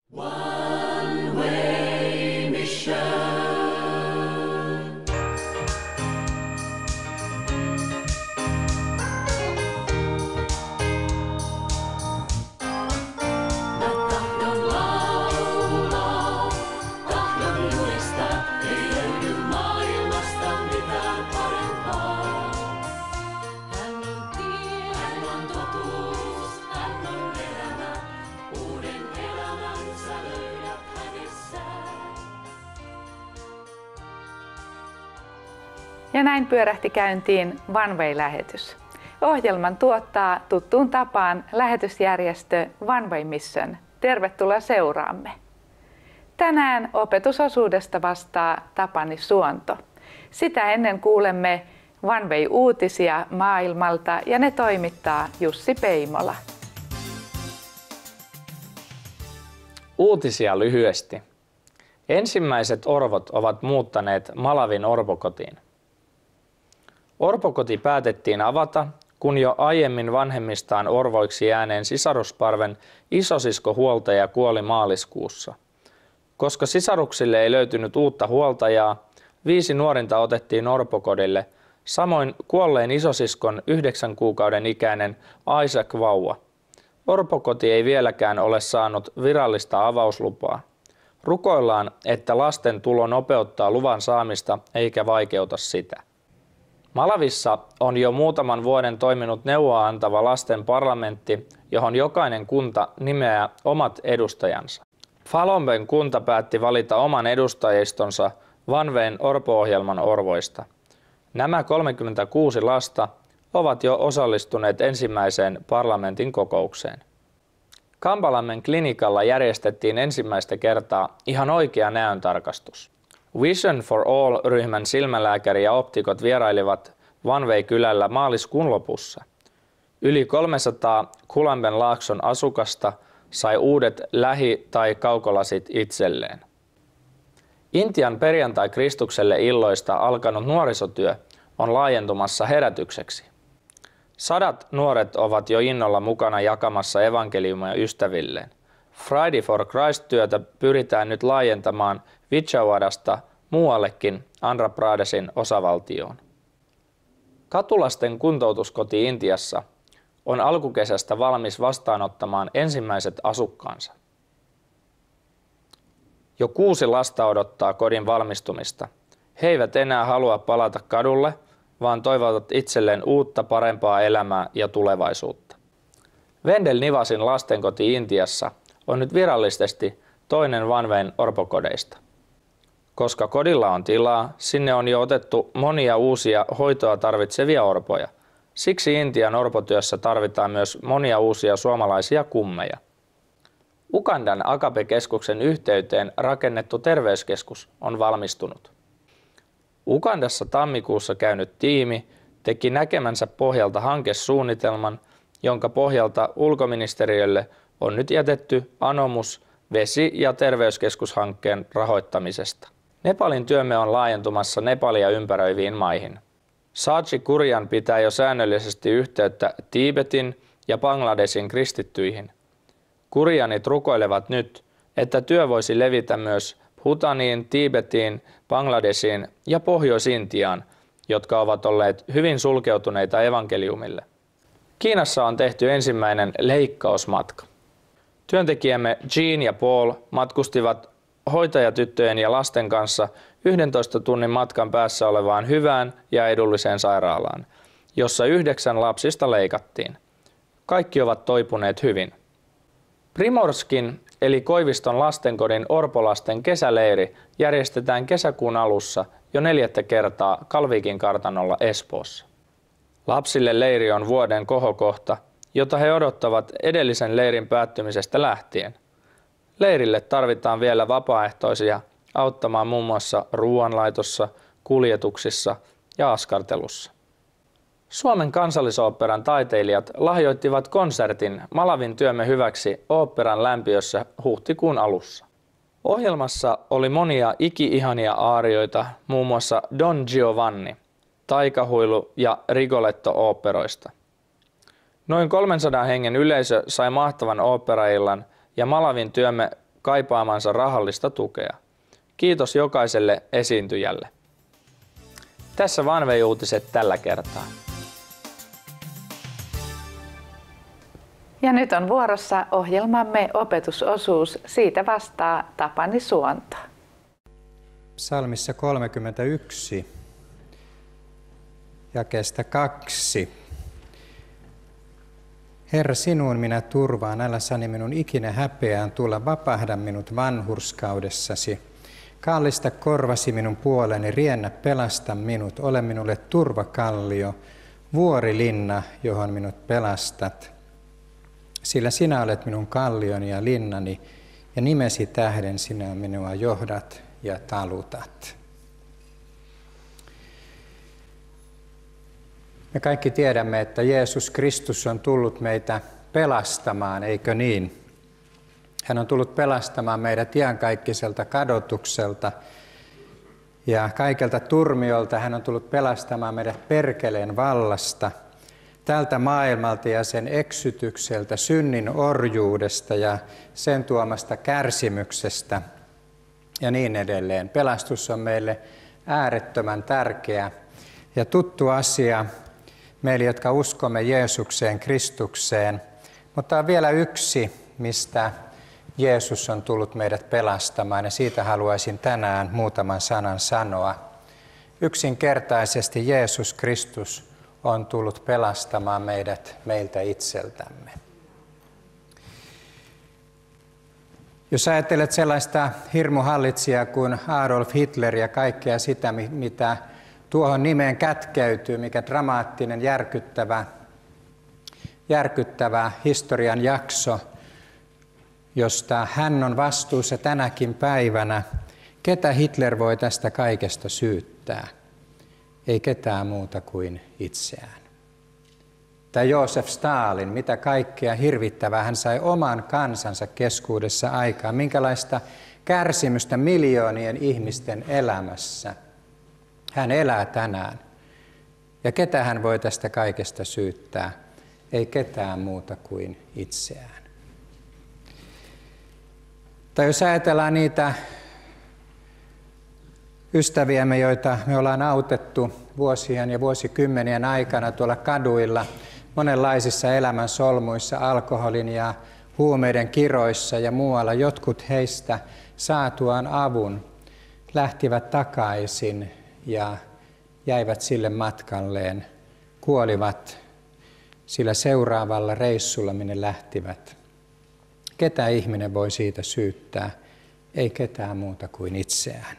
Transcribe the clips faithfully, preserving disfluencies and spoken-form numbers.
One way mission. Ja näin pyörähti käyntiin One Way-lähetys. Ohjelman tuottaa tuttuun tapaan lähetysjärjestö One Way Mission. Tervetuloa seuraamme. Tänään opetusosuudesta vastaa Tapani Suonto. Sitä ennen kuulemme One Way-uutisia maailmalta ja ne toimittaa Jussi Peimola. Uutisia lyhyesti. Ensimmäiset orvot ovat muuttaneet Malavin orpokotiin. Orpokoti päätettiin avata, kun jo aiemmin vanhemmistaan orvoiksi jääneen sisarusparven isosiskohuoltaja kuoli maaliskuussa. Koska sisaruksille ei löytynyt uutta huoltajaa, viisi nuorinta otettiin orpokodille, samoin kuolleen isosiskon yhdeksän kuukauden ikäinen Isaac vauva. Orpokoti ei vieläkään ole saanut virallista avauslupaa. Rukoillaan, että lasten tulo nopeuttaa luvan saamista eikä vaikeuta sitä. Malavissa on jo muutaman vuoden toiminut neuvoa antava lasten parlamentti, johon jokainen kunta nimeää omat edustajansa. Falomben kunta päätti valita oman edustajistonsa One Wayn orpo-ohjelman orvoista. Nämä kolmekymmentäkuusi lasta ovat jo osallistuneet ensimmäiseen parlamentin kokoukseen. Kampalammen klinikalla järjestettiin ensimmäistä kertaa ihan oikea näöntarkastus. Vision for All-ryhmän silmälääkäri ja optikot vierailivat One Way-kylällä maaliskuun lopussa. Yli kolmesataa Kulamben laakson asukasta sai uudet lähi- tai kaukolasit itselleen. Intian perjantai-Kristukselle illoista alkanut nuorisotyö on laajentumassa herätykseksi. Sadat nuoret ovat jo innolla mukana jakamassa evankeliumia ystävilleen. Friday for Christ-työtä pyritään nyt laajentamaan Vijayawardasta muuallekin Andhra Pradesin osavaltioon. Katulasten kuntoutuskoti Intiassa on alkukesästä valmis vastaanottamaan ensimmäiset asukkaansa. Jo kuusi lasta odottaa kodin valmistumista. He eivät enää halua palata kadulle, vaan toivovat itselleen uutta parempaa elämää ja tulevaisuutta. Vendel Nivasin lastenkoti Intiassa on nyt virallisesti toinen One Wayn orpokodeista. Koska kodilla on tilaa, sinne on jo otettu monia uusia hoitoa tarvitsevia orpoja. Siksi Intian orpotyössä tarvitaan myös monia uusia suomalaisia kummeja. Ugandan Agape-keskuksen yhteyteen rakennettu terveyskeskus on valmistunut. Ugandassa tammikuussa käynyt tiimi teki näkemänsä pohjalta hankesuunnitelman, jonka pohjalta ulkoministeriölle on nyt jätetty anomus vesi- ja terveyskeskushankkeen rahoittamisesta. Nepalin työmme on laajentumassa Nepalia ympäröiviin maihin. Saatchi Kurjan pitää jo säännöllisesti yhteyttä Tiibetin ja Bangladesin kristittyihin. Kurjanit rukoilevat nyt, että työ voisi levitä myös Bhutaniin, Tiibetiin, Bangladesiin ja Pohjois-Intiaan, jotka ovat olleet hyvin sulkeutuneita evankeliumille. Kiinassa on tehty ensimmäinen leikkausmatka. Työntekijämme Jean ja Paul matkustivat hoitajatyttöjen ja lasten kanssa yhdentoista tunnin matkan päässä olevaan hyvään ja edulliseen sairaalaan, jossa yhdeksän lapsista leikattiin. Kaikki ovat toipuneet hyvin. Primorskin eli Koiviston lastenkodin orpolasten kesäleiri järjestetään kesäkuun alussa jo neljättä kertaa Kalvikin kartanolla Espoossa. Lapsille leiri on vuoden kohokohta, jota he odottavat edellisen leirin päättymisestä lähtien. Leirille tarvitaan vielä vapaaehtoisia auttamaan muun muassa ruoanlaitossa, kuljetuksissa ja askartelussa. Suomen Kansallisoopperan taiteilijat lahjoittivat konsertin Malavin työmme hyväksi oopperan lämpiössä huhtikuun alussa. Ohjelmassa oli monia iki-ihania aarioita, muun muassa Don Giovanni, Taikahuilu ja Rigoletto-oopperoista. Noin kolmensadan hengen yleisö sai mahtavan oopperaillan ja Malavin työmme kaipaamansa rahallista tukea. Kiitos jokaiselle esiintyjälle. Tässä Vanvei-uutiset tällä kertaa. Ja nyt on vuorossa ohjelmamme opetusosuus. Siitä vastaa Tapani Suonto. Psalmissa kolmekymmentäyksi, jakeesta kaksi. Herra, sinuun minä turvaan, älä sani minun ikinä häpeään tulla, vapahda minut vanhurskaudessasi. Kallista korvasi minun puoleni, riennä pelasta minut, ole minulle turvakallio, vuorilinna, johon minut pelastat. Sillä sinä olet minun kallioni ja linnani, ja nimesi tähden sinä minua johdat ja talutat. Me kaikki tiedämme, että Jeesus Kristus on tullut meitä pelastamaan, eikö niin? Hän on tullut pelastamaan meidät iankaikkaiselta kadotukselta ja kaikelta turmiolta. Hän on tullut pelastamaan meidät perkeleen vallasta, tältä maailmalta ja sen eksytykseltä, synnin orjuudesta ja sen tuomasta kärsimyksestä ja niin edelleen. Pelastus on meille äärettömän tärkeä ja tuttu asia meille, jotka uskomme Jeesukseen, Kristukseen. Mutta on vielä yksi, mistä Jeesus on tullut meidät pelastamaan, ja siitä haluaisin tänään muutaman sanan sanoa. Yksinkertaisesti Jeesus Kristus on tullut pelastamaan meidät meiltä itseltämme. Jos ajattelet sellaista hirmuhallitsijaa kuin Adolf Hitler ja kaikkea sitä, mitä tuohon nimeen kätkeytyy, mikä dramaattinen, järkyttävä, järkyttävä historian jakso, josta hän on vastuussa tänäkin päivänä. Ketä Hitler voi tästä kaikesta syyttää? Ei ketään muuta kuin itseään. Tai Joosef Stalin, mitä kaikkea hirvittävää hän sai oman kansansa keskuudessa aikaan, minkälaista kärsimystä miljoonien ihmisten elämässä. Hän elää tänään. Ja ketä hän voi tästä kaikesta syyttää? Ei ketään muuta kuin itseään. Tai jos ajatellaan niitä ystäviämme, joita me ollaan autettu vuosien ja vuosikymmenien aikana tuolla kaduilla, monenlaisissa elämän solmuissa, alkoholin ja huumeiden kiroissa ja muualla, jotkut heistä saatuaan avun lähtivät takaisin ja jäivät sille matkalleen, kuolivat sillä seuraavalla reissulla, minne lähtivät. Ketä ihminen voi siitä syyttää? Ei ketään muuta kuin itseään.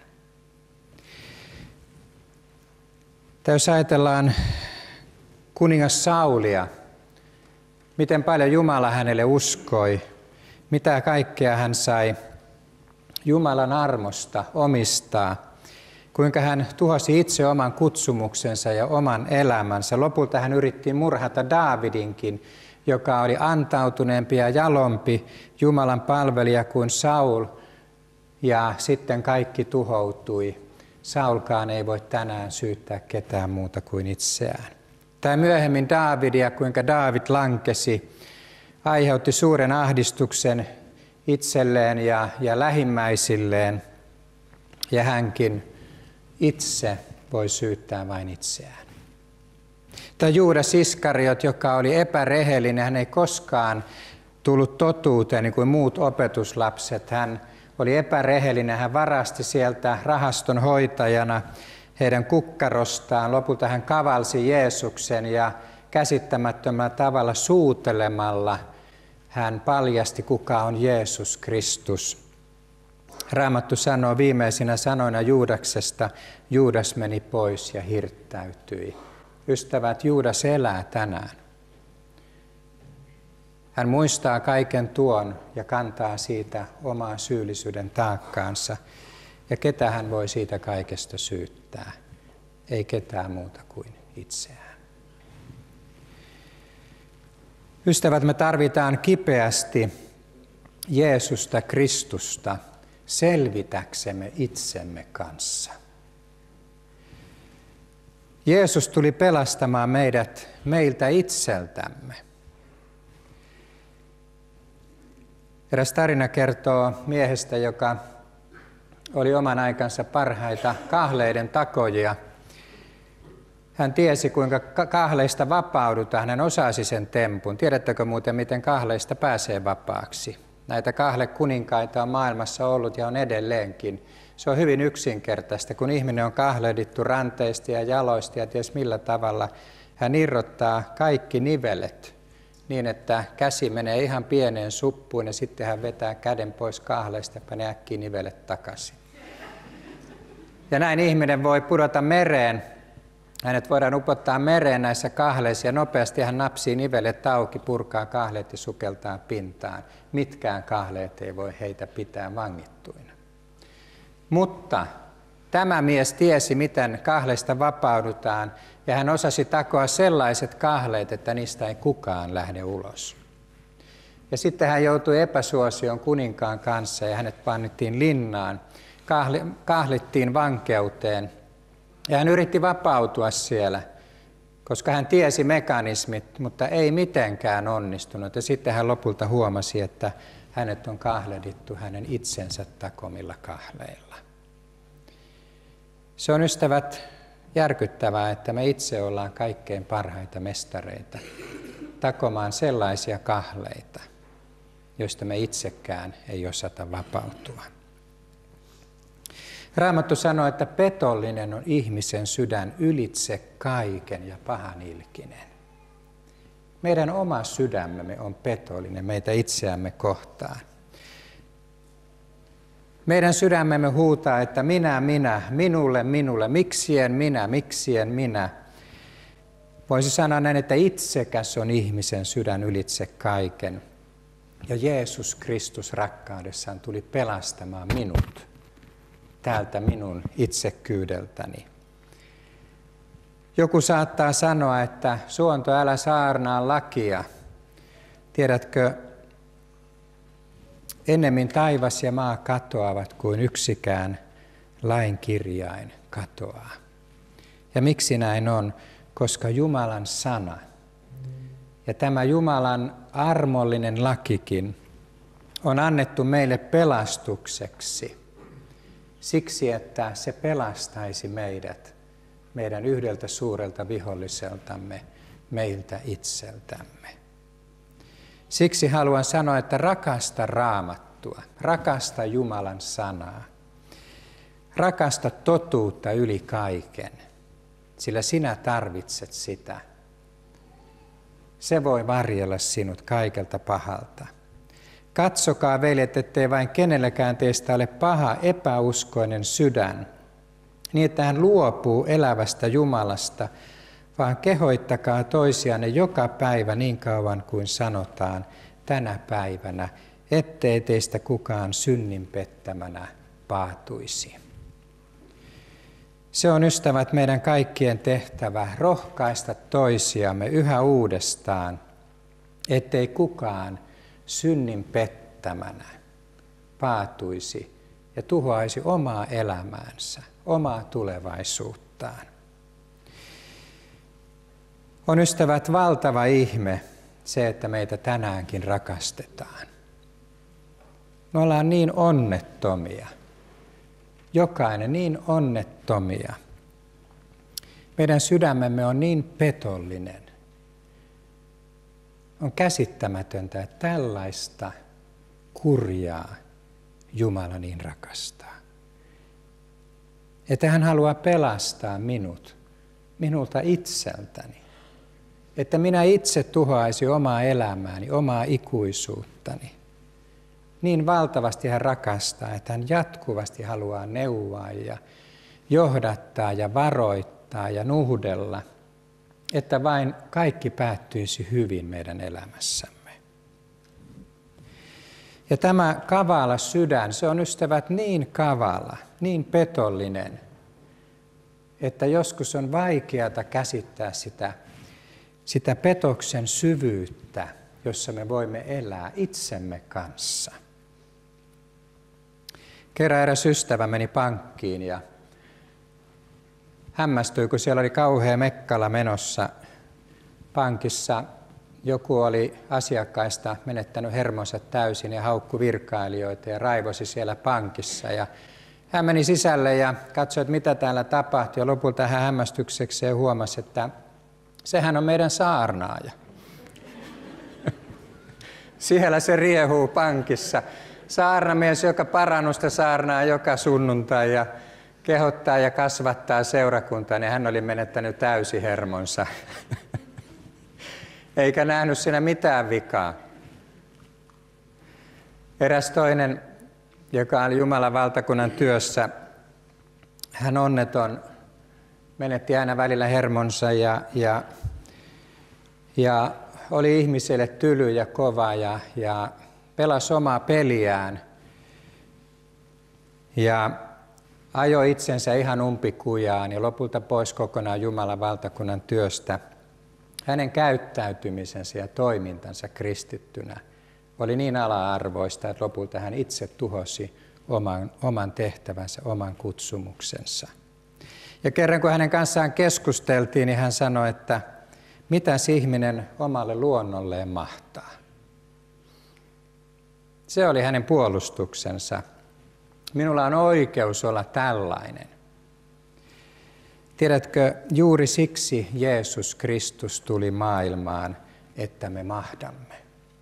Tai jos ajatellaan kuningas Saulia, miten paljon Jumala hänelle uskoi, mitä kaikkea hän sai Jumalan armosta omistaa, kuinka hän tuhosi itse oman kutsumuksensa ja oman elämänsä. Lopulta hän yritti murhata Daavidinkin, joka oli antautuneempi ja jalompi Jumalan palvelija kuin Saul, ja sitten kaikki tuhoutui. Saulkaan ei voi tänään syyttää ketään muuta kuin itseään. Tai myöhemmin Daavidia, kuinka Daavid lankesi, aiheutti suuren ahdistuksen itselleen ja, ja lähimmäisilleen, ja hänkin itse voi syyttää vain itseään. Tai Juudas Iskariot, joka oli epärehellinen, hän ei koskaan tullut totuuteen niin kuin muut opetuslapset. Hän oli epärehellinen, hän varasti sieltä rahaston hoitajana heidän kukkarostaan. Lopulta hän kavalsi Jeesuksen ja käsittämättömällä tavalla suutelemalla hän paljasti, kuka on Jeesus Kristus. Raamattu sanoo viimeisinä sanoina Juudaksesta, Juudas meni pois ja hirttäytyi. Ystävät, Juudas elää tänään. Hän muistaa kaiken tuon ja kantaa siitä omaa syyllisyyden taakkaansa. Ja ketä hän voi siitä kaikesta syyttää? Ei ketään muuta kuin itseään. Ystävät, me tarvitaan kipeästi Jeesusta Kristusta selvitäksemme itsemme kanssa. Jeesus tuli pelastamaan meidät meiltä itseltämme. Eräs tarina kertoo miehestä, joka oli oman aikansa parhaita kahleiden takojia. Hän tiesi, kuinka kahleista vapaudutaan. Hän osasi sen tempun. Tiedättekö muuten, miten kahleista pääsee vapaaksi? Näitä kahlekuninkaita on maailmassa ollut ja on edelleenkin. Se on hyvin yksinkertaista. Kun ihminen on kahlehdittu ranteista ja jaloista ja ties millä tavalla, hän irrottaa kaikki nivelet niin, että käsi menee ihan pieneen suppuun ja sitten hän vetää käden pois kahleista ja panee äkkiä nivelet takaisin. Ja näin ihminen voi pudota mereen. Hänet voidaan upottaa mereen näissä kahleissa ja nopeasti hän napsii nivelet auki, purkaa kahleet ja sukeltaa pintaan. Mitkään kahleet ei voi heitä pitää vangittuina. Mutta tämä mies tiesi, miten kahleista vapaudutaan, ja hän osasi takoa sellaiset kahleet, että niistä ei kukaan lähde ulos. Ja sitten hän joutui epäsuosion kuninkaan kanssa ja hänet pannittiin linnaan, kahli, kahlittiin vankeuteen. Ja hän yritti vapautua siellä, koska hän tiesi mekanismit, mutta ei mitenkään onnistunut. Ja sitten hän lopulta huomasi, että hänet on kahlehdittu hänen itsensä takomilla kahleilla. Se on, ystävät, järkyttävää, että me itse ollaan kaikkein parhaita mestareita takomaan sellaisia kahleita, joista me itsekään ei osata vapautua. Raamattu sanoo, että petollinen on ihmisen sydän ylitse kaiken ja pahanilkinen. Meidän oma sydämemme on petollinen meitä itseämme kohtaan. Meidän sydämemme huutaa, että minä, minä, minulle, minulle, miksien minä, miksien minä. Voisi sanoa näin, että itsekäs on ihmisen sydän ylitse kaiken. Ja Jeesus Kristus rakkaudessaan tuli pelastamaan minut täältä minun itsekkyydeltäni. Joku saattaa sanoa, että Suonto, älä saarnaa lakia. Tiedätkö, ennemmin taivas ja maa katoavat kuin yksikään lain kirjain katoaa. Ja miksi näin on? Koska Jumalan sana ja tämä Jumalan armollinen lakikin on annettu meille pelastukseksi. Siksi, että se pelastaisi meidät, meidän yhdeltä suurelta viholliseltamme, meiltä itseltämme. Siksi haluan sanoa, että rakasta Raamattua, rakasta Jumalan sanaa, rakasta totuutta yli kaiken, sillä sinä tarvitset sitä. Se voi varjella sinut kaikelta pahalta. Katsokaa, veljet, ettei vain kenellekään teistä ole paha, epäuskoinen sydän, niin että hän luopuu elävästä Jumalasta, vaan kehoittakaa toisianne joka päivä niin kauan kuin sanotaan tänä päivänä, ettei teistä kukaan synnin pettämänä paatuisi. Se on, ystävät, meidän kaikkien tehtävä rohkaista toisiamme yhä uudestaan, ettei kukaan synnin pettämänä paatuisi ja tuhoaisi omaa elämäänsä, omaa tulevaisuuttaan. On, ystävät, valtava ihme se, että meitä tänäänkin rakastetaan. Me ollaan niin onnettomia, jokainen niin onnettomia. Meidän sydämemme on niin petollinen. On käsittämätöntä, että tällaista kurjaa Jumala niin rakastaa. Että hän haluaa pelastaa minut, minulta itseltäni. Että minä itse tuhoaisin omaa elämääni, omaa ikuisuuttani. Niin valtavasti hän rakastaa, että hän jatkuvasti haluaa neuvoa ja johdattaa ja varoittaa ja nuhdella, että vain kaikki päättyisi hyvin meidän elämässämme. Ja tämä kavala sydän, se on, ystävät, niin kavala, niin petollinen, että joskus on vaikeata käsittää sitä, sitä petoksen syvyyttä, jossa me voimme elää itsemme kanssa. Kerran eräs ystävä meni pankkiin ja hämmästyi, kun siellä oli kauhea mekkala menossa pankissa. joku oli asiakkaista menettänyt hermonsa täysin ja haukku virkailijoita ja raivosi siellä pankissa. Ja hän meni sisälle ja katsoi, että mitä täällä tapahtui, ja lopulta hän hämmästyksekseen huomasi, että sehän on meidän saarnaaja. Siellä se riehuu pankissa. Saarnamies, joka parannusta saarnaa joka sunnuntai ja kehottaa ja kasvattaa seurakuntaa, niin hän oli menettänyt täysi hermonsa. Eikä nähnyt siinä mitään vikaa. Eräs toinen, joka oli Jumalan valtakunnan työssä, hän onneton, menetti aina välillä hermonsa ja, ja, ja oli ihmiselle tyly ja kova ja, ja pelasi omaa peliään ja ajoi itsensä ihan umpikujaan ja lopulta pois kokonaan Jumalan valtakunnan työstä. Hänen käyttäytymisensä ja toimintansa kristittynä oli niin ala-arvoista, että lopulta hän itse tuhosi oman, oman tehtävänsä, oman kutsumuksensa. Ja kerran kun hänen kanssaan keskusteltiin, niin hän sanoi, että mitäs ihminen omalle luonnolleen mahtaa. Se oli hänen puolustuksensa. Minulla on oikeus olla tällainen. Tiedätkö, juuri siksi Jeesus Kristus tuli maailmaan, että me mahdamme.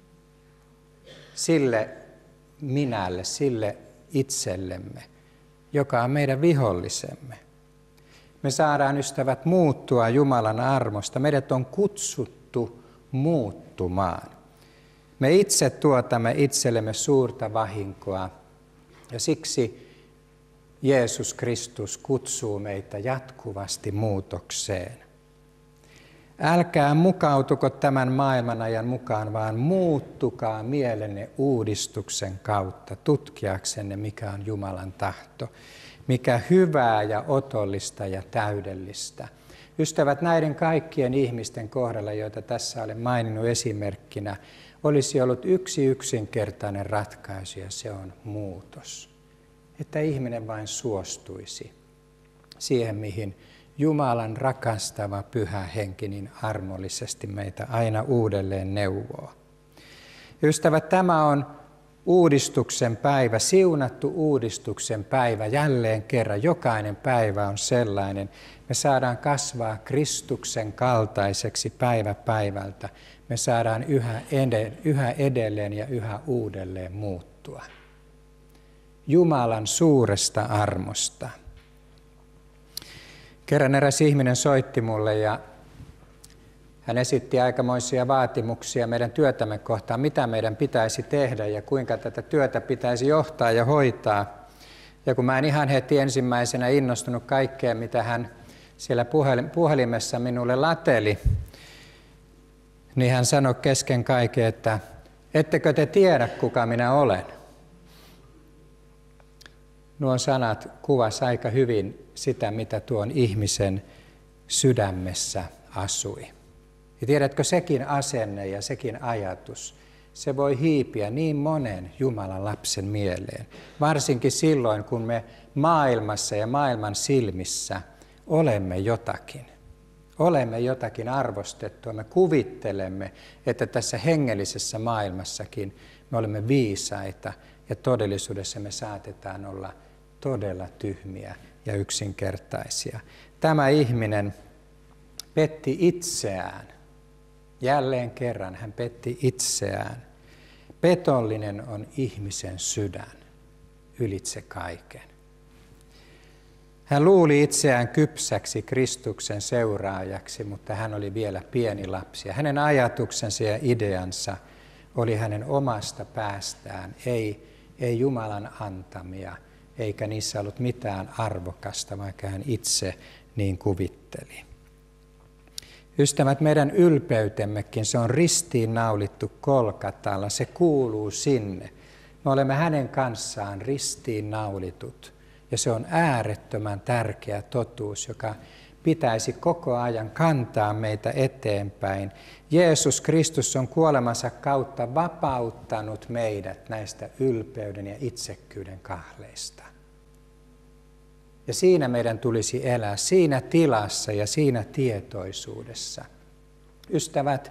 Sille minälle, sille itsellemme, joka on meidän vihollisemme. Me saadaan, ystävät, muuttua Jumalan armosta. Meidät on kutsuttu muuttumaan. Me itse tuotamme itsellemme suurta vahinkoa ja siksi Jeesus Kristus kutsuu meitä jatkuvasti muutokseen. Älkää mukautuko tämän maailmanajan mukaan, vaan muuttukaa mielenne uudistuksen kautta tutkiaksenne, mikä on Jumalan tahto, mikä hyvää ja otollista ja täydellistä. Ystävät, näiden kaikkien ihmisten kohdalla, joita tässä olen maininnut esimerkkinä, olisi ollut yksi yksinkertainen ratkaisu, ja se on muutos. Että ihminen vain suostuisi siihen, mihin Jumalan rakastava pyhä henki niin armollisesti meitä aina uudelleen neuvoo. Ystävät, tämä on uudistuksen päivä, siunattu uudistuksen päivä jälleen kerran. Jokainen päivä on sellainen. Me saadaan kasvaa Kristuksen kaltaiseksi päivä päivältä. Me saadaan yhä, ed- yhä edelleen ja yhä uudelleen muuttua. Jumalan suuresta armosta. Kerran eräs ihminen soitti mulle ja hän esitti aikamoisia vaatimuksia meidän työtämme kohtaan, mitä meidän pitäisi tehdä ja kuinka tätä työtä pitäisi johtaa ja hoitaa. Ja kun mä en ihan heti ensimmäisenä innostunut kaikkea, mitä hän siellä puhelimessa minulle lateli, niin hän sanoi kesken kaiken, että ettekö te tiedä, kuka minä olen? Nuo sanat kuvasi aika hyvin sitä, mitä tuon ihmisen sydämessä asui. Ja tiedätkö, sekin asenne ja sekin ajatus, se voi hiipiä niin monen Jumalan lapsen mieleen. Varsinkin silloin, kun me maailmassa ja maailman silmissä olemme jotakin. Olemme jotakin arvostettua. Me kuvittelemme, että tässä hengellisessä maailmassakin me olemme viisaita ja todellisuudessa me saatetaan olla todella tyhmiä ja yksinkertaisia. Tämä ihminen petti itseään. Jälleen kerran hän petti itseään. Petollinen on ihmisen sydän ylitse kaiken. Hän luuli itseään kypsäksi Kristuksen seuraajaksi, mutta hän oli vielä pieni lapsi. Hänen ajatuksensa ja ideansa oli hänen omasta päästään, ei, ei Jumalan antamia, eikä niissä ollut mitään arvokasta, vaikka hän itse niin kuvitteli. Ystävät, meidän ylpeytemmekin, se on ristiin naulittu Kolkatalla, se kuuluu sinne. Me olemme hänen kanssaan ristiin naulitut ja se on äärettömän tärkeä totuus, joka pitäisi koko ajan kantaa meitä eteenpäin. Jeesus Kristus on kuolemansa kautta vapauttanut meidät näistä ylpeyden ja itsekkyyden kahleista. Ja siinä meidän tulisi elää, siinä tilassa ja siinä tietoisuudessa. Ystävät,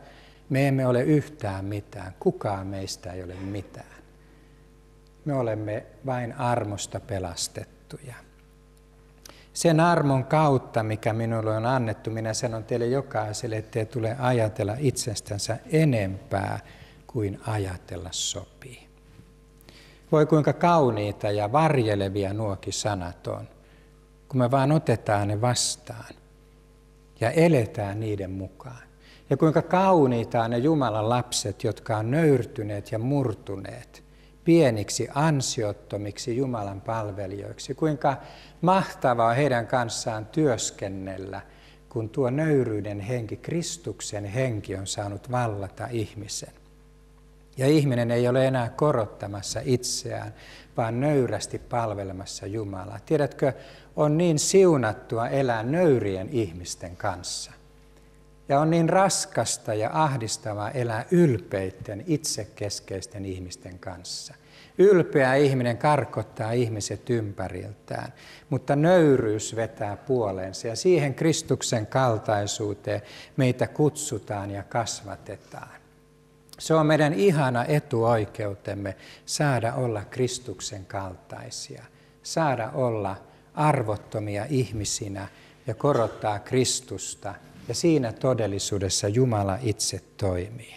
Me emme ole yhtään mitään. Kukaan meistä ei ole mitään. Me olemme vain armosta pelastettuja. Sen armon kautta, mikä minulle on annettu, minä sanon teille jokaiselle, ettei tule ajatella itsestänsä enempää kuin ajatella sopii. Voi kuinka kauniita ja varjelevia nuokin sanat on, kun me vaan otetaan ne vastaan ja eletään niiden mukaan. Ja kuinka kauniita on ne Jumalan lapset, jotka on nöyrtyneet ja murtuneet pieniksi ansiottomiksi Jumalan palvelijoiksi. Kuinka mahtavaa heidän kanssaan työskennellä, kun tuo nöyryyden henki, Kristuksen henki on saanut vallata ihmisen. Ja ihminen ei ole enää korottamassa itseään, vaan nöyrästi palvelemassa Jumalaa. Tiedätkö, on niin siunattua elää nöyrien ihmisten kanssa. Ja on niin raskasta ja ahdistavaa elää ylpeitten, itsekeskeisten ihmisten kanssa. Ylpeä ihminen karkottaa ihmiset ympäriltään, mutta nöyryys vetää puoleensa ja siihen Kristuksen kaltaisuuteen meitä kutsutaan ja kasvatetaan. Se on meidän ihana etuoikeutemme saada olla Kristuksen kaltaisia, saada olla arvottomia ihmisinä ja korottaa Kristusta. Ja siinä todellisuudessa Jumala itse toimii.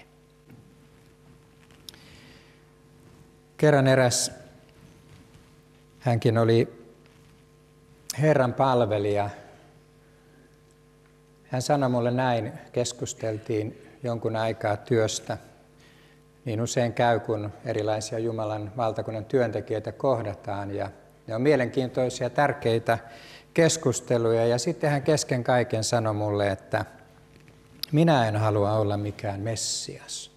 Kerran eräs, hänkin oli Herran palvelija. Hän sanoi mulle näin, keskusteltiin jonkun aikaa työstä. Niin usein käy, kun erilaisia Jumalan valtakunnan työntekijöitä kohdataan. Ja ne on mielenkiintoisia, tärkeitä keskusteluja. Ja sitten hän kesken kaiken sanoi mulle, että minä en halua olla mikään Messias.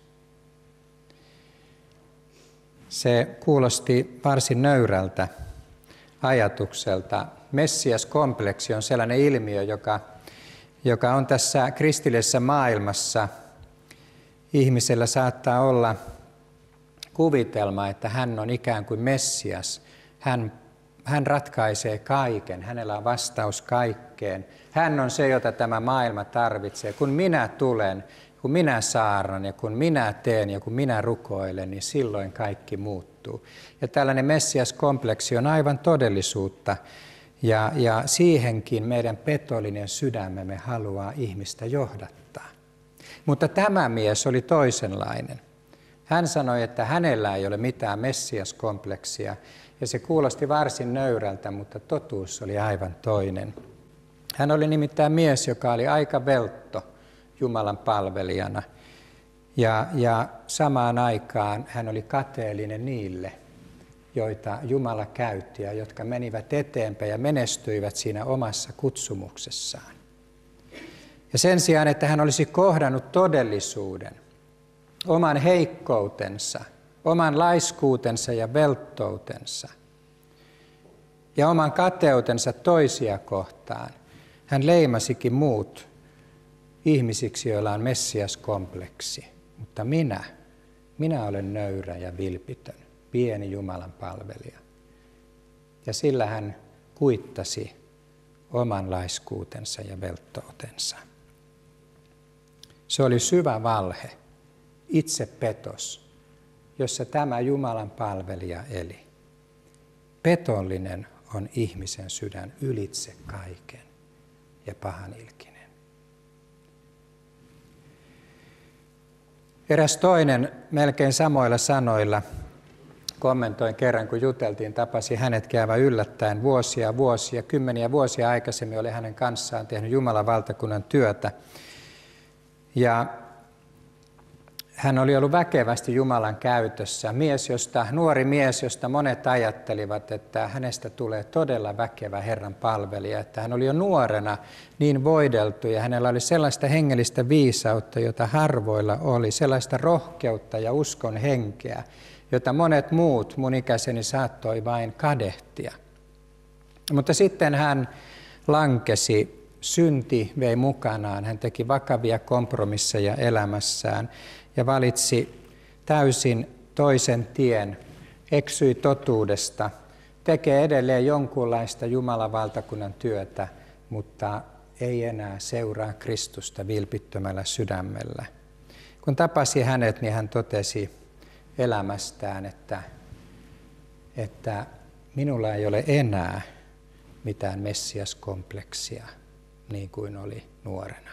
Se kuulosti varsin nöyrältä ajatukselta. Messias-kompleksi on sellainen ilmiö, joka, joka on tässä kristillisessä maailmassa. Ihmisellä saattaa olla kuvitelma, että hän on ikään kuin Messias. Hän, hän ratkaisee kaiken, hänellä on vastaus kaikkeen. Hän on se, jota tämä maailma tarvitsee. Kun minä tulen, kun minä saarnan ja kun minä teen ja kun minä rukoilen, niin silloin kaikki muuttuu. Ja tällainen Messias-kompleksi on aivan todellisuutta. Ja, ja siihenkin meidän petollinen sydämemme haluaa ihmistä johdattaa. Mutta tämä mies oli toisenlainen. Hän sanoi, että hänellä ei ole mitään Messias-kompleksia. Ja se kuulosti varsin nöyrältä, mutta totuus oli aivan toinen. Hän oli nimittäin mies, joka oli aika veltto Jumalan palvelijana. Ja, ja samaan aikaan hän oli kateellinen niille, joita Jumala käytti ja jotka menivät eteenpäin ja menestyivät siinä omassa kutsumuksessaan. Ja sen sijaan, että hän olisi kohdannut todellisuuden, oman heikkoutensa, oman laiskuutensa ja velttoutensa ja oman kateutensa toisia kohtaan, hän leimasikin muut ihmisiksi, joilla on Messias-kompleksi. Mutta minä, minä olen nöyrä ja vilpitön, pieni Jumalan palvelija. Ja sillä hän kuittasi oman laiskuutensa ja velttoutensa. Se oli syvä valhe, itsepetos, jossa tämä Jumalan palvelija eli. Petollinen on ihmisen sydän ylitse kaiken ja pahanilkinen. Eräs toinen melkein samoilla sanoilla kommentoin kerran, kun juteltiin, tapasi hänet käyvä yllättäen vuosia, vuosia, kymmeniä vuosia aikaisemmin oli hänen kanssaan tehnyt Jumalan valtakunnan työtä. Ja hän oli ollut väkevästi Jumalan käytössä. Mies, josta, nuori mies, josta monet ajattelivat, että hänestä tulee todella väkevä Herran palvelija. Että hän oli jo nuorena niin voideltu ja hänellä oli sellaista hengellistä viisautta, jota harvoilla oli. Sellaista rohkeutta ja uskon henkeä, jota monet muut mun ikäiseni saattoi vain kadehtia. Mutta sitten hän lankesi, synti vei mukanaan. Hän teki vakavia kompromisseja elämässään ja valitsi täysin toisen tien, eksyi totuudesta, tekee edelleen jonkunlaista Jumalan valtakunnan työtä, mutta ei enää seuraa Kristusta vilpittömällä sydämellä. Kun tapasi hänet, niin hän totesi elämästään, että, että minulla ei ole enää mitään messiaskompleksia niin kuin oli nuorena.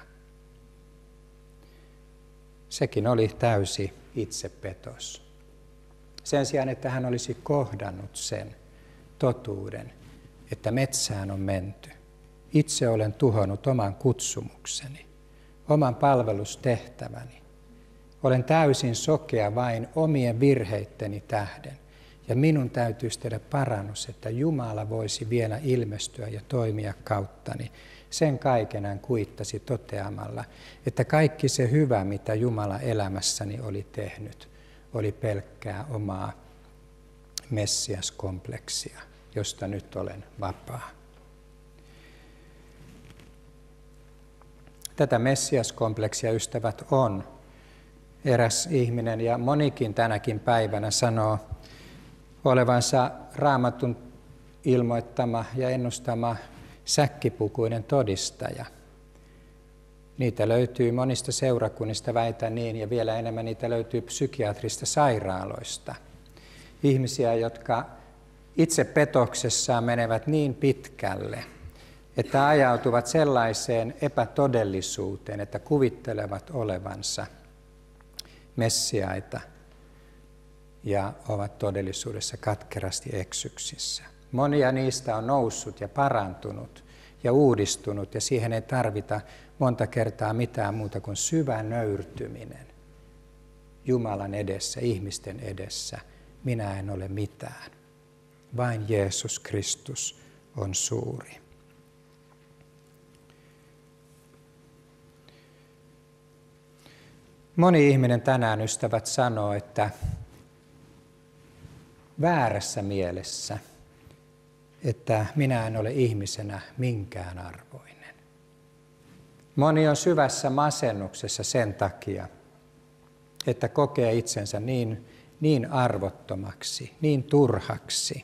Sekin oli täysi itsepetos. Sen sijaan, että hän olisi kohdannut sen totuuden, että metsään on menty. Itse olen tuhonnut oman kutsumukseni, oman palvelustehtäväni. Olen täysin sokea vain omien virheitteni tähden. Ja minun täytyisi tehdä parannus, että Jumala voisi vielä ilmestyä ja toimia kauttani. Sen kaiken hän kuittasi toteamalla, että kaikki se hyvä, mitä Jumala elämässäni oli tehnyt, oli pelkkää omaa messiaskompleksia, josta nyt olen vapaa. Tätä messiaskompleksia, ystävät, on eräs ihminen, ja monikin tänäkin päivänä sanoo olevansa Raamatun ilmoittama ja ennustama säkkipukuinen todistaja. Niitä löytyy monista seurakunnista, väitän niin, ja vielä enemmän niitä löytyy psykiatrista sairaaloista. Ihmisiä, jotka itse petoksessaan menevät niin pitkälle, että ajautuvat sellaiseen epätodellisuuteen, että kuvittelevat olevansa messiaita ja ovat todellisuudessa katkerasti eksyksissä. Monia niistä on noussut ja parantunut ja uudistunut, ja siihen ei tarvita monta kertaa mitään muuta kuin syvä nöyrtyminen Jumalan edessä, ihmisten edessä. Minä en ole mitään. Vain Jeesus Kristus on suuri. Moni ihminen tänään, ystävät, sanoo, että väärässä mielessä, että minä en ole ihmisenä minkään arvoinen. Moni on syvässä masennuksessa sen takia, että kokee itsensä niin, niin arvottomaksi, niin turhaksi.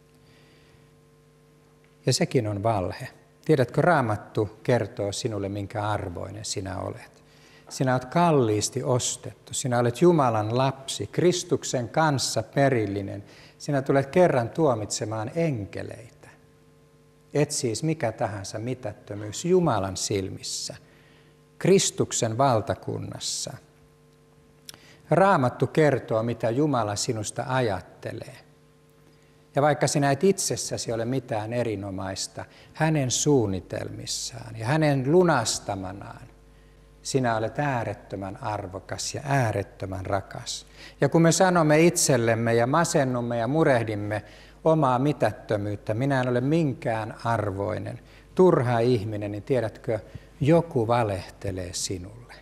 Ja sekin on valhe. Tiedätkö, Raamattu kertoo sinulle, minkä arvoinen sinä olet. Sinä olet kalliisti ostettu. Sinä olet Jumalan lapsi, Kristuksen kanssa perillinen. Sinä tulet kerran tuomitsemaan enkeleitä. Et siis mikä tahansa mitättömyys Jumalan silmissä, Kristuksen valtakunnassa. Raamattu kertoo, mitä Jumala sinusta ajattelee. Ja vaikka sinä et itsessäsi ole mitään erinomaista, hänen suunnitelmissaan ja hänen lunastamanaan, sinä olet äärettömän arvokas ja äärettömän rakas. Ja kun me sanomme itsellemme ja masennumme ja murehdimme omaa mitättömyyttä, minä en ole minkään arvoinen, turha ihminen, niin tiedätkö, joku valehtelee sinulle.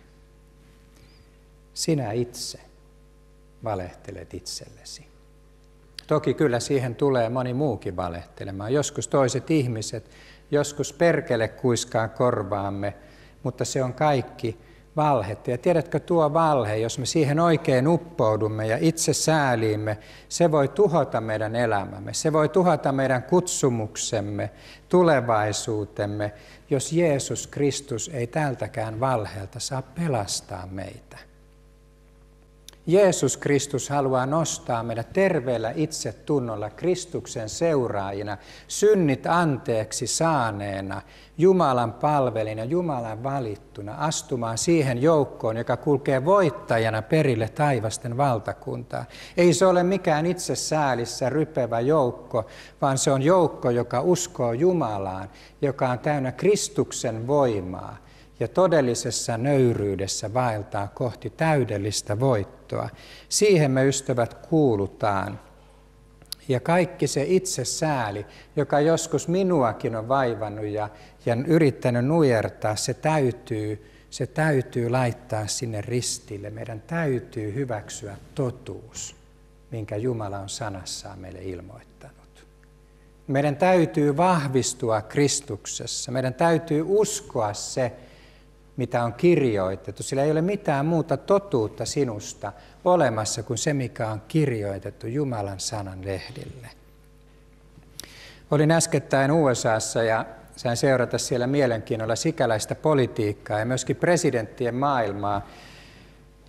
Sinä itse valehtelet itsellesi. Toki kyllä siihen tulee moni muukin valehtelemaan. Joskus toiset ihmiset, joskus perkele kuiskaa korvaamme, mutta se on kaikki valhetta. Ja tiedätkö, tuo valhe, jos me siihen oikein uppoudumme ja itse sääliimme, se voi tuhota meidän elämämme. Se voi tuhota meidän kutsumuksemme, tulevaisuutemme, jos Jeesus Kristus ei tältäkään valheelta saa pelastaa meitä. Jeesus Kristus haluaa nostaa meidät terveellä itsetunnolla Kristuksen seuraajina, synnit anteeksi saaneena, Jumalan palvelina, Jumalan valittuna, astumaan siihen joukkoon, joka kulkee voittajana perille taivasten valtakuntaa. Ei se ole mikään itsesäälissä rypevä joukko, vaan se on joukko, joka uskoo Jumalaan, joka on täynnä Kristuksen voimaa. Ja todellisessa nöyryydessä vaeltaa kohti täydellistä voittoa. Siihen me, ystävät, kuulutaan. Ja kaikki se itsesääli, joka joskus minuakin on vaivannut ja, ja yrittänyt nujertaa, se täytyy, se täytyy laittaa sinne ristille. Meidän täytyy hyväksyä totuus, minkä Jumala on sanassaan meille ilmoittanut. Meidän täytyy vahvistua Kristuksessa. Meidän täytyy uskoa se, mitä on kirjoitettu. Sillä ei ole mitään muuta totuutta sinusta olemassa kuin se, mikä on kirjoitettu Jumalan sanan lehdille. Olin äskettäin U S A:ssa ja sain seurata siellä mielenkiinnolla sikäläistä politiikkaa ja myöskin presidenttien maailmaa.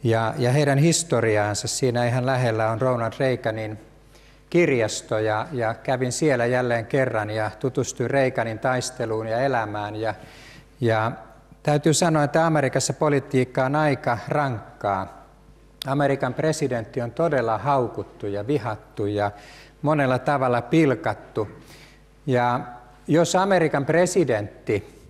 Ja, ja heidän historiaansa siinä ihan lähellä on Ronald Reaganin kirjasto ja, ja kävin siellä jälleen kerran ja tutustuin Reaganin taisteluun ja elämään. Ja, ja täytyy sanoa, että Amerikassa politiikka on aika rankkaa. Amerikan presidentti on todella haukuttu ja vihattu ja monella tavalla pilkattu. Ja jos Amerikan presidentti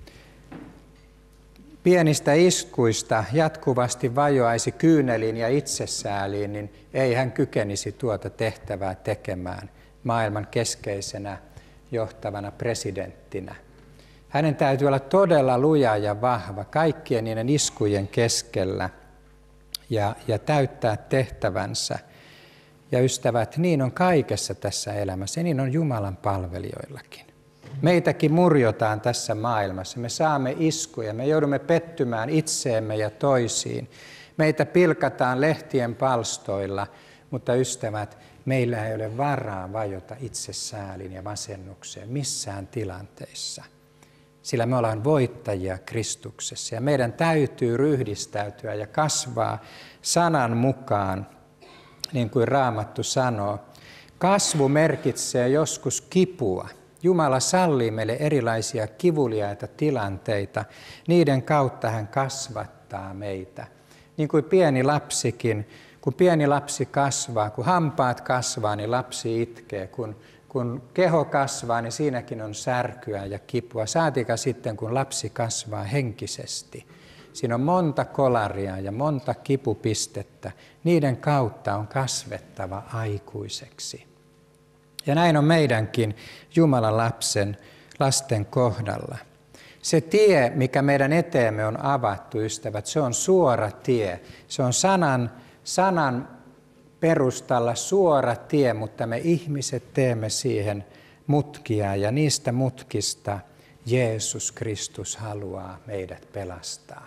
pienistä iskuista jatkuvasti vajoaisi kyyneliin ja itsesääliin, niin ei hän kykenisi tuota tehtävää tekemään maailman keskeisenä johtavana presidenttinä. Hänen täytyy olla todella luja ja vahva kaikkien niiden iskujen keskellä ja, ja täyttää tehtävänsä. Ja ystävät, niin on kaikessa tässä elämässä, niin on Jumalan palvelijoillakin. Meitäkin murjotaan tässä maailmassa, me saamme iskuja, me joudumme pettymään itseemme ja toisiin. Meitä pilkataan lehtien palstoilla, mutta ystävät, meillä ei ole varaa vajota itsesääliin ja masennukseen missään tilanteissa. Sillä me ollaan voittajia Kristuksessa ja meidän täytyy ryhdistäytyä ja kasvaa sanan mukaan, niin kuin Raamattu sanoo. Kasvu merkitsee joskus kipua. Jumala sallii meille erilaisia kivuliaita tilanteita. Niiden kautta hän kasvattaa meitä. Niin kuin pieni lapsikin, kun pieni lapsi kasvaa, kun hampaat kasvaa, niin lapsi itkee. Kun, kun keho kasvaa, niin siinäkin on särkyä ja kipua. Saatika sitten, kun lapsi kasvaa henkisesti. Siinä on monta kolaria ja monta kipupistettä. Niiden kautta on kasvettava aikuiseksi. Ja näin on meidänkin Jumalan lapsen, lasten kohdalla. Se tie, mikä meidän eteemme on avattu, ystävät, se on suora tie. Se on sanan, sanan perustalla suora tie, mutta me ihmiset teemme siihen mutkia ja niistä mutkista Jeesus Kristus haluaa meidät pelastaa.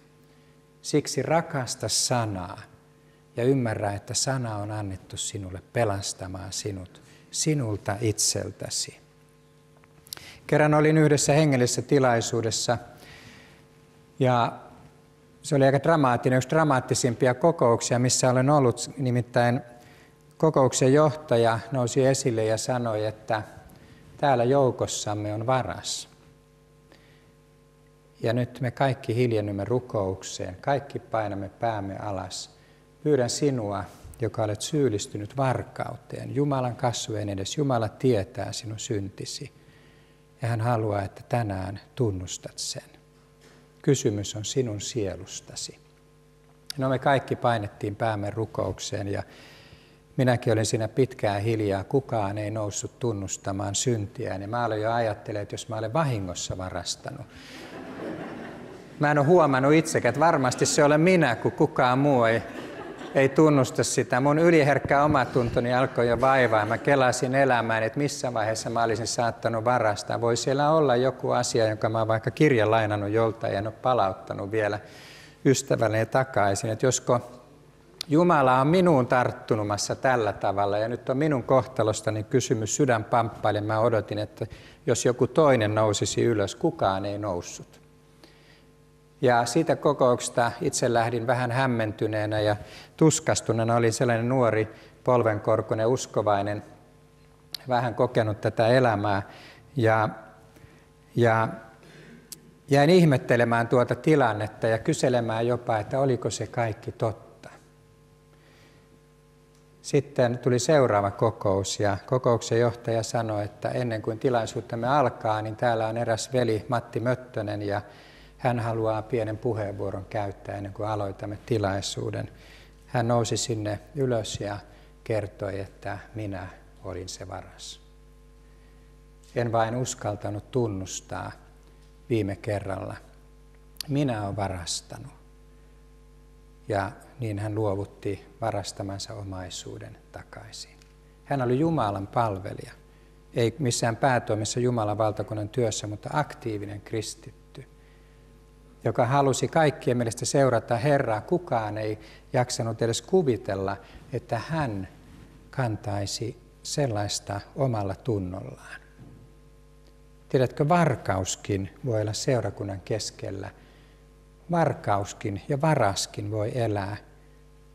Siksi rakasta sanaa ja ymmärrä, että sana on annettu sinulle pelastamaan sinut. Sinulta itseltäsi. Kerran olin yhdessä hengellisessä tilaisuudessa ja se oli aika dramaattinen, yksi dramaattisimpia kokouksia, missä olen ollut. Nimittäin kokouksen johtaja nousi esille ja sanoi, että täällä joukossamme on varas. Ja nyt me kaikki hiljennymme rukoukseen, kaikki painamme päämme alas. Pyydän sinua, joka olet syyllistynyt varkauteen, Jumalan kasvojen edes. Jumala tietää sinun syntisi ja hän haluaa, että tänään tunnustat sen. Kysymys on sinun sielustasi. No me kaikki painettiin päämme rukoukseen ja minäkin olin siinä pitkään hiljaa. Kukaan ei noussut tunnustamaan syntiä. Ja mä aloin jo ajattelemaan, että jos mä olen vahingossa varastanut. Mä en ole huomannut itsekään, että varmasti se olen minä, kun kukaan muu ei ei tunnusta sitä. Mun yliherkkä omatuntoni alkoi jo vaivaa. Mä kelasin elämään, että missä vaiheessa mä olisin saattanut varastaa. Voi siellä olla joku asia, jonka mä oon vaikka kirjan lainannut joltain ja en ole palauttanut vielä ystävälleni takaisin. Että josko Jumala on minuun tarttunumassa tällä tavalla ja nyt on minun kohtalostani kysymys sydän pamppaille. Mä odotin, että jos joku toinen nousisi ylös, kukaan ei noussut. Ja siitä kokouksesta itse lähdin vähän hämmentyneenä ja tuskastuneena. Olin sellainen nuori, polvenkorkuinen, uskovainen, vähän kokenut tätä elämää. Ja, ja jäin ihmettelemään tuota tilannetta ja kyselemään jopa, että oliko se kaikki totta. Sitten tuli seuraava kokous ja kokouksen johtaja sanoi, että ennen kuin tilaisuuttamme alkaa, niin täällä on eräs veli Matti Möttönen ja hän haluaa pienen puheenvuoron käyttää ennen kuin aloitamme tilaisuuden. Hän nousi sinne ylös ja kertoi, että minä olin se varas. En vain uskaltanut tunnustaa viime kerralla. Minä olen varastanut. Ja niin hän luovutti varastamansa omaisuuden takaisin. Hän oli Jumalan palvelija. Ei missään päätoimessa Jumalan valtakunnan työssä, mutta aktiivinen kristitty, joka halusi kaikkien mielestä seurata Herraa. Kukaan ei jaksanut edes kuvitella, että hän kantaisi sellaista omalla tunnollaan. Tiedätkö, varkauskin voi olla seurakunnan keskellä. Varkauskin ja varaskin voi elää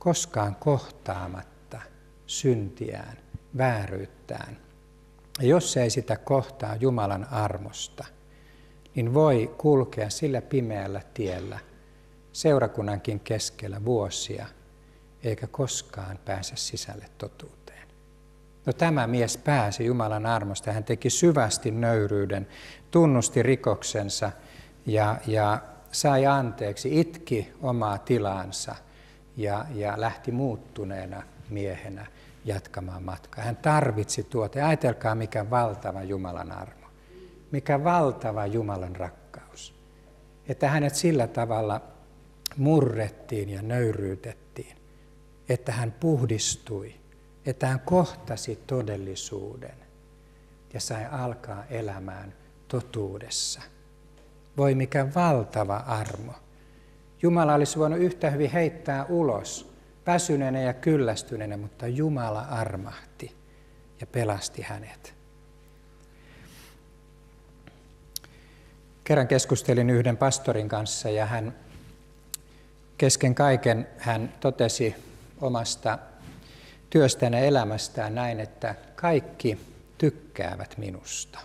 koskaan kohtaamatta syntiään, vääryyttään. Ja jos ei sitä kohtaa Jumalan armosta, niin voi kulkea sillä pimeällä tiellä seurakunnankin keskellä vuosia, eikä koskaan pääse sisälle totuuteen. No tämä mies pääsi Jumalan armosta. Hän teki syvästi nöyryyden, tunnusti rikoksensa ja, ja sai anteeksi, itki omaa tilaansa ja, ja lähti muuttuneena miehenä jatkamaan matkaa. Hän tarvitsi tuota. Ja ajatelkaa, mikä valtava Jumalan armo. Mikä valtava Jumalan rakkaus. Että hänet sillä tavalla murrettiin ja nöyryytettiin, että hän puhdistui, että hän kohtasi todellisuuden ja sai alkaa elämään totuudessa. Voi mikä valtava armo. Jumala olisi voinut yhtä hyvin heittää ulos, väsyneenä ja kyllästyneenä, mutta Jumala armahti ja pelasti hänet. Kerran keskustelin yhden pastorin kanssa ja hän kesken kaiken hän totesi omasta työstään ja elämästään näin, että kaikki tykkäävät minusta.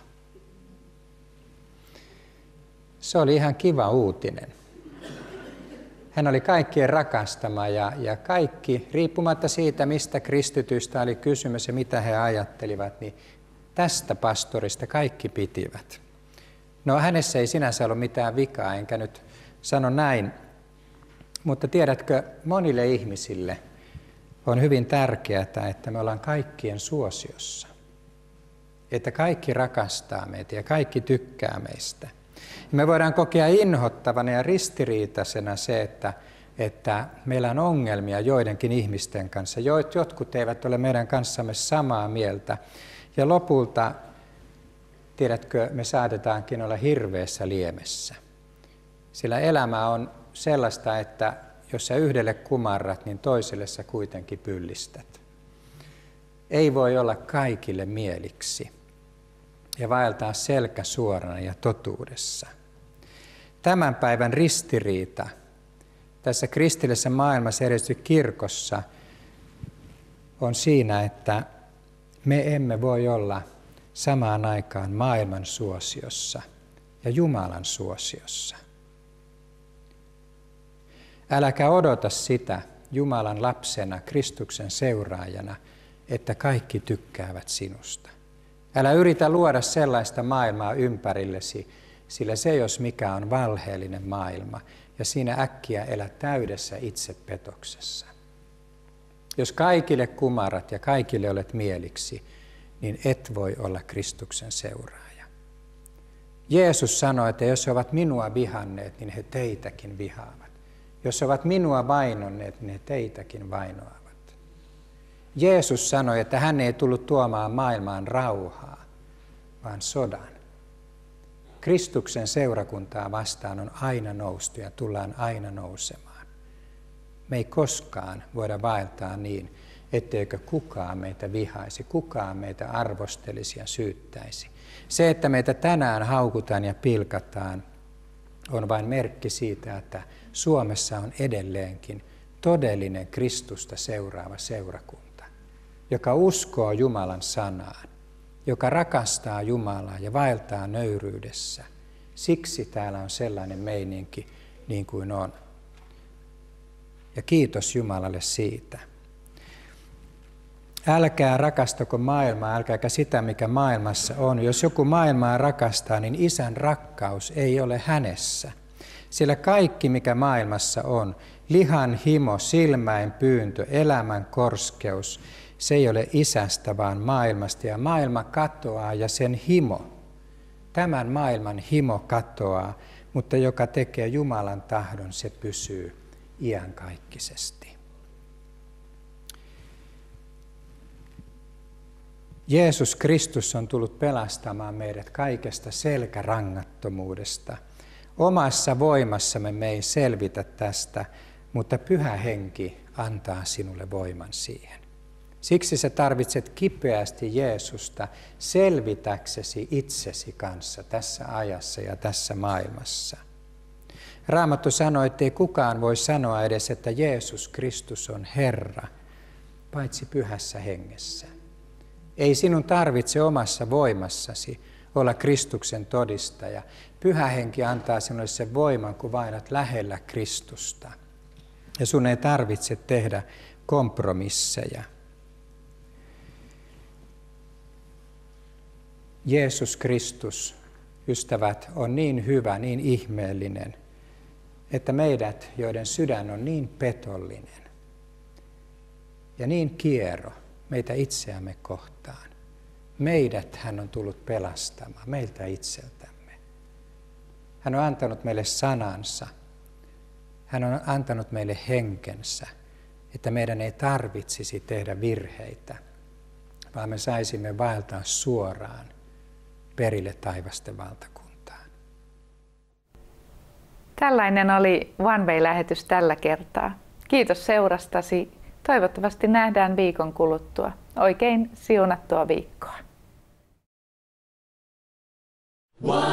Se oli ihan kiva uutinen. Hän oli kaikkien rakastama ja, ja kaikki, riippumatta siitä, mistä kristityistä oli kysymys ja mitä he ajattelivat, niin tästä pastorista kaikki pitivät. No hänessä ei sinänsä ollut mitään vikaa, enkä nyt sano näin, mutta tiedätkö, monille ihmisille on hyvin tärkeää, että me ollaan kaikkien suosiossa. Että kaikki rakastaa meitä ja kaikki tykkää meistä. Me voidaan kokea inhottavana ja ristiriitaisena se, että, että meillä on ongelmia joidenkin ihmisten kanssa. Jotkut eivät ole meidän kanssamme samaa mieltä. Ja lopulta, tiedätkö, me saatetaankin olla hirveässä liemessä. Sillä elämä on sellaista, että jos sä yhdelle kumarrat, niin toiselle sä kuitenkin pyllistät. Ei voi olla kaikille mieliksi ja vaeltaa selkä suorana ja totuudessa. Tämän päivän ristiriita tässä kristillisessä maailmassa, erityisesti kirkossa, on siinä, että me emme voi olla samaan aikaan maailman suosiossa ja Jumalan suosiossa. Äläkä odota sitä Jumalan lapsena, Kristuksen seuraajana, että kaikki tykkäävät sinusta. Älä yritä luoda sellaista maailmaa ympärillesi, sillä se jos mikä on valheellinen maailma, ja siinä äkkiä elä täydessä itsepetoksessa. Jos kaikille kumarat ja kaikille olet mieliksi, niin et voi olla Kristuksen seuraaja. Jeesus sanoi, että jos he ovat minua vihanneet, niin he teitäkin vihaavat. Jos he ovat minua vainonneet, niin he teitäkin vainoavat. Jeesus sanoi, että hän ei tullut tuomaan maailmaan rauhaa, vaan sodan. Kristuksen seurakuntaa vastaan on aina noustu ja tullaan aina nousemaan. Me ei koskaan voida vaeltaa niin, etteikö kukaan meitä vihaisi, kukaan meitä arvostelisi ja syyttäisi. Se, että meitä tänään haukutaan ja pilkataan, on vain merkki siitä, että Suomessa on edelleenkin todellinen Kristusta seuraava seurakunta, joka uskoo Jumalan sanaan, joka rakastaa Jumalaa ja vaeltaa nöyryydessä. Siksi täällä on sellainen meininki niin kuin on. Ja kiitos Jumalalle siitä. Älkää rakastako maailmaa, älkääkä sitä, mikä maailmassa on. Jos joku maailmaa rakastaa, niin Isän rakkaus ei ole hänessä. Sillä kaikki, mikä maailmassa on, lihan himo, silmäin pyyntö, elämän korskeus, se ei ole Isästä, vaan maailmasta. Ja maailma katoaa ja sen himo, tämän maailman himo katoaa, mutta joka tekee Jumalan tahdon, se pysyy iankaikkisesti. Jeesus Kristus on tullut pelastamaan meidät kaikesta selkärangattomuudesta. Omassa voimassamme me ei selvitä tästä, mutta Pyhä Henki antaa sinulle voiman siihen. Siksi sä tarvitset kipeästi Jeesusta selvitäksesi itsesi kanssa tässä ajassa ja tässä maailmassa. Raamattu sanoi, ettei kukaan voi sanoa edes, että Jeesus Kristus on Herra, paitsi pyhässä hengessä. Ei sinun tarvitse omassa voimassasi olla Kristuksen todistaja. Pyhä henki antaa sinulle sen voiman, kun vain olet lähellä Kristusta. Ja sun ei tarvitse tehdä kompromisseja. Jeesus Kristus, ystävät, on niin hyvä, niin ihmeellinen, että meidät, joiden sydän on niin petollinen ja niin kiero meitä itseämme kohtaan, meidät hän on tullut pelastamaan, meiltä itseltämme. Hän on antanut meille sanansa, hän on antanut meille henkensä, että meidän ei tarvitsisi tehdä virheitä, vaan me saisimme vaeltaa suoraan perille taivasten valtakuntaan. Tällainen oli One Way-lähetys tällä kertaa. Kiitos seurastasi. Toivottavasti nähdään viikon kuluttua. Oikein siunattua viikkoa. One